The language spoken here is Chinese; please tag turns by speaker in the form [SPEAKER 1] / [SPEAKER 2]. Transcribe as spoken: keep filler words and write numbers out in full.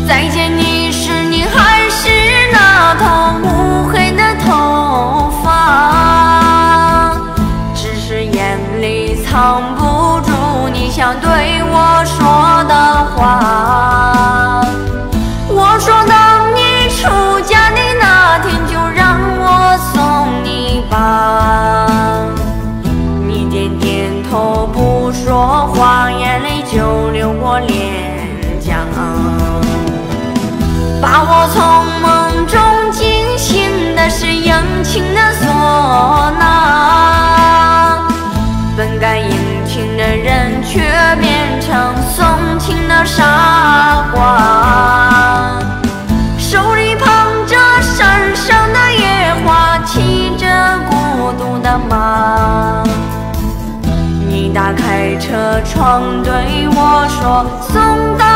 [SPEAKER 1] 再见你时，你还是那头乌黑的头发，只是眼里藏不住你想对我说的话。我说当你出嫁的那天，就让我送你吧。你点点头不说话，眼泪就流过脸颊，把我从梦中惊醒的是殷勤的唢呐，本该殷勤的人却变成送情的傻瓜，手里捧着山上的野花，骑着孤独的马。你打开车窗对我说，送到